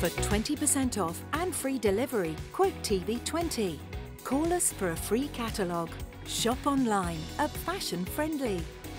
For 20% off and free delivery, quote TV20. Call us for a free catalogue. Shop online at Fashion Friendly.